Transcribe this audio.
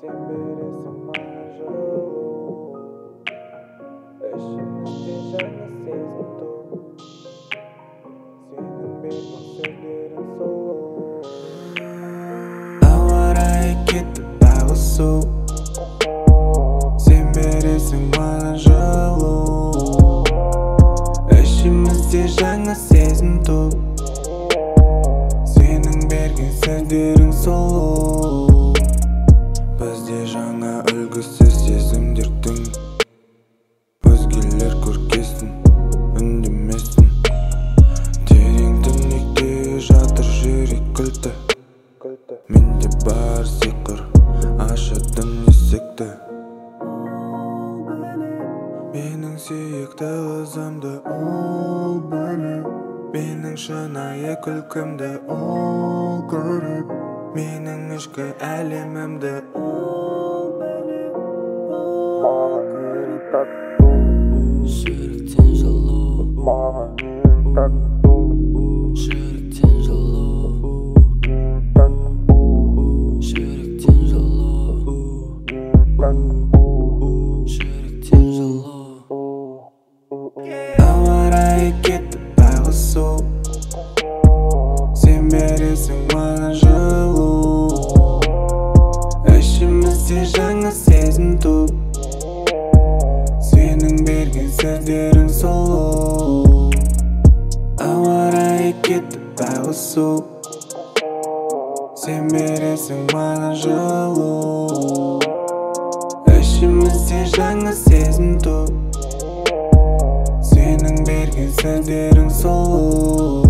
Sen бересің маған жылу, ішімізде жаңа сезім туып, сенің берген сөздерің сұлу. Ауа райы кетіп ағысу, sen бересің маған жылу, ішімізде жаңа сезім туып, сенің берген сөздерің сұлу. Бізде жаңа үлгісіз сезімдердің, өзгелер көркесін, үндемесін. Терең түнекте жатыр жүрек кілті, менде бар сиқыр, ашатын есікті. Менің сүйікті қызымды ол біліп, менің шынайы күлкімді ол көріп, менің ішкі әлемімді ол біліп, маған ең тату, жүректен жылу, маған ең тату, жүректен жылу, ең тату, жүректен жылу, ең тату, жүректен жылу. Ауа райы кетіп ағысу, sen бересің маған жылу, ішімізде жаңа сезім туып, сенің берген сөздерің сұлу. Ауа райы кетіп ағысу, sen бересің маған жылу, ішімізде жаңа сезім туып, сенің берген сөздерің сұлу.